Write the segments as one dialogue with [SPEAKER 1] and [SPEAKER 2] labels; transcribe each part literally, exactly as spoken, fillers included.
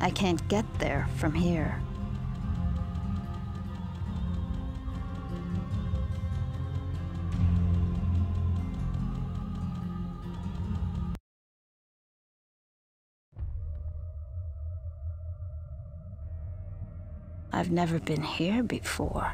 [SPEAKER 1] I can't get there from here. I've never been here before.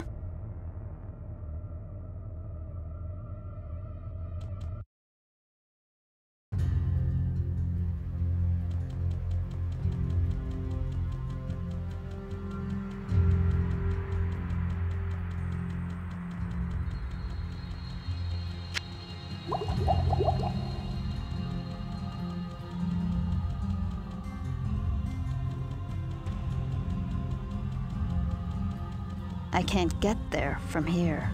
[SPEAKER 1] I can't get there from here.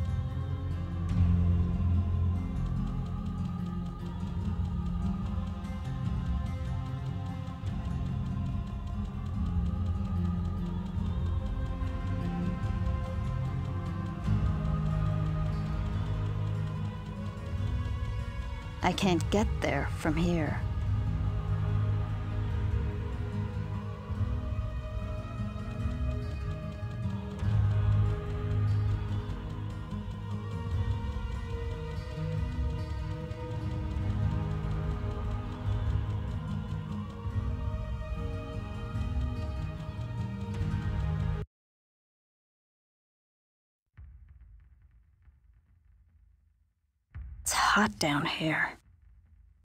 [SPEAKER 1] I can't get there from here. It's hot down here.